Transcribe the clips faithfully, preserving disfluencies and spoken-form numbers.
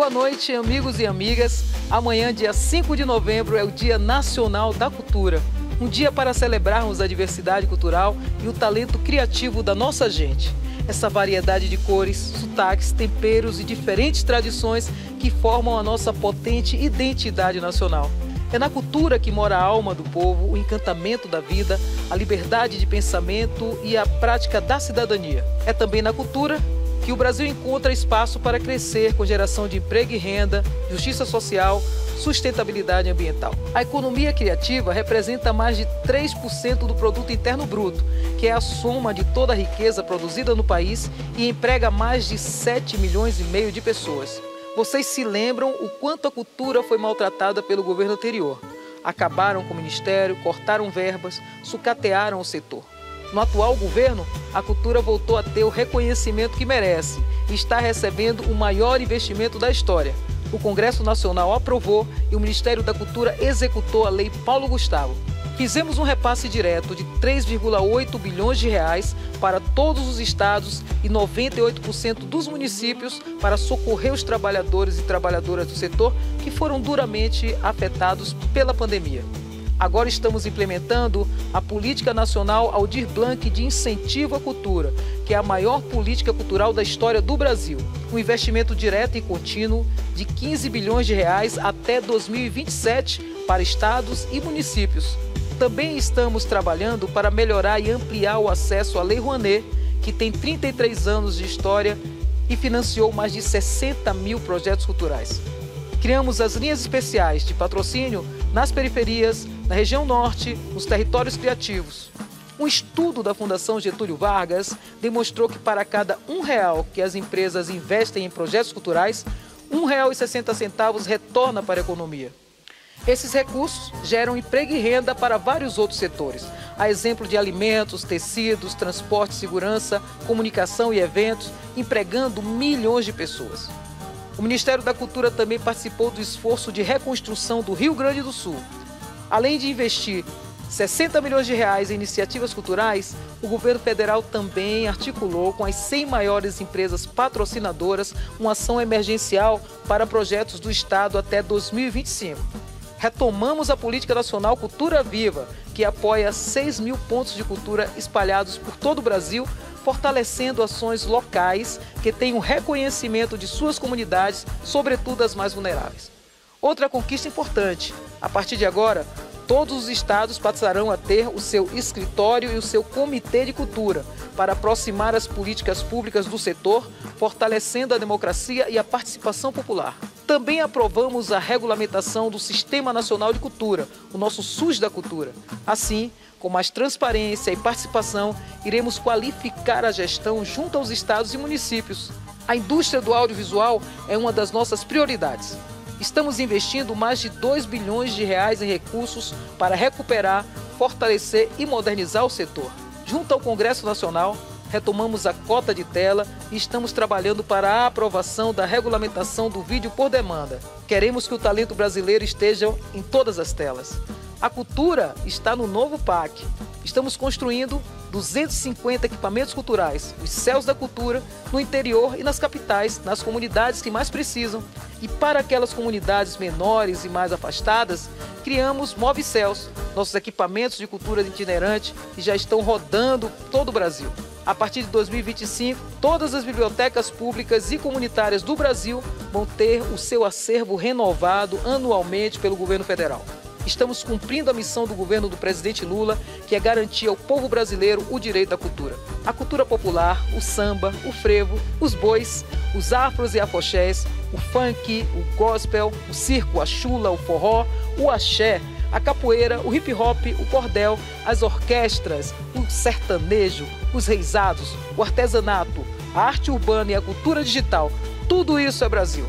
Boa noite, amigos e amigas. Amanhã, dia cinco de novembro, é o Dia Nacional da Cultura. Um dia para celebrarmos a diversidade cultural e o talento criativo da nossa gente. Essa variedade de cores, sotaques, temperos e diferentes tradições que formam a nossa potente identidade nacional. É na cultura que mora a alma do povo, o encantamento da vida, a liberdade de pensamento e a prática da cidadania. É também na cultura que o Brasil encontra espaço para crescer com geração de emprego e renda, justiça social, sustentabilidade ambiental. A economia criativa representa mais de três por cento do produto interno bruto, que é a soma de toda a riqueza produzida no país e emprega mais de sete milhões e meio de pessoas. Vocês se lembram o quanto a cultura foi maltratada pelo governo anterior. Acabaram com o ministério, cortaram verbas, sucatearam o setor. No atual governo, a cultura voltou a ter o reconhecimento que merece e está recebendo o maior investimento da história. O Congresso Nacional aprovou e o Ministério da Cultura executou a Lei Paulo Gustavo. Fizemos um repasse direto de três vírgula oito bilhões de reais para todos os estados e noventa e oito por cento dos municípios para socorrer os trabalhadores e trabalhadoras do setor que foram duramente afetados pela pandemia. Agora estamos implementando a Política Nacional Aldir Blanc de Incentivo à Cultura, que é a maior política cultural da história do Brasil. Um investimento direto e contínuo de quinze bilhões de reais até dois mil e vinte e sete para estados e municípios. Também estamos trabalhando para melhorar e ampliar o acesso à Lei Rouanet, que tem trinta e três anos de história e financiou mais de sessenta mil projetos culturais. Criamos as linhas especiais de patrocínio nas periferias, na região norte, nos territórios criativos. Um estudo da Fundação Getúlio Vargas demonstrou que para cada um real que as empresas investem em projetos culturais, um real e sessenta centavos retorna para a economia. Esses recursos geram emprego e renda para vários outros setores, a exemplo de alimentos, tecidos, transporte, segurança, comunicação e eventos, empregando milhões de pessoas. O Ministério da Cultura também participou do esforço de reconstrução do Rio Grande do Sul. Além de investir sessenta milhões de reais em iniciativas culturais, o governo federal também articulou com as cem maiores empresas patrocinadoras uma ação emergencial para projetos do Estado até dois mil e vinte e cinco. Retomamos a Política Nacional Cultura Viva, que apoia seis mil pontos de cultura espalhados por todo o Brasil, fortalecendo ações locais que tenham reconhecimento de suas comunidades, sobretudo as mais vulneráveis. Outra conquista importante: a partir de agora, todos os estados passarão a ter o seu escritório e o seu comitê de cultura para aproximar as políticas públicas do setor, fortalecendo a democracia e a participação popular. Também aprovamos a regulamentação do Sistema Nacional de Cultura, o nosso SUS da Cultura. Assim, com mais transparência e participação, iremos qualificar a gestão junto aos estados e municípios. A indústria do audiovisual é uma das nossas prioridades. Estamos investindo mais de dois bilhões de reais em recursos para recuperar, fortalecer e modernizar o setor. Junto ao Congresso Nacional, retomamos a cota de tela e estamos trabalhando para a aprovação da regulamentação do vídeo por demanda. Queremos que o talento brasileiro esteja em todas as telas. A cultura está no novo P A C. Estamos construindo duzentos e cinquenta equipamentos culturais, os céus da cultura, no interior e nas capitais, nas comunidades que mais precisam. E para aquelas comunidades menores e mais afastadas, criamos MovCéus, nossos equipamentos de cultura itinerante que já estão rodando todo o Brasil. A partir de dois mil e vinte e cinco, todas as bibliotecas públicas e comunitárias do Brasil vão ter o seu acervo renovado anualmente pelo governo federal. Estamos cumprindo a missão do governo do presidente Lula, que é garantir ao povo brasileiro o direito à cultura. A cultura popular, o samba, o frevo, os bois, os afros e afoxés, o funk, o gospel, o circo, a chula, o forró, o axé, a capoeira, o hip hop, o cordel, as orquestras, o sertanejo, os reisados, o artesanato, a arte urbana e a cultura digital. Tudo isso é Brasil.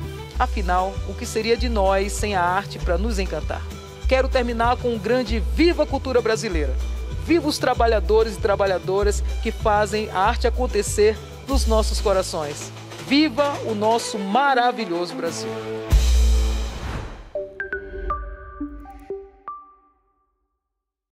Afinal, o que seria de nós sem a arte para nos encantar? Quero terminar com um grande Viva a Cultura Brasileira! Viva os trabalhadores e trabalhadoras que fazem a arte acontecer nos nossos corações! Viva o nosso maravilhoso Brasil!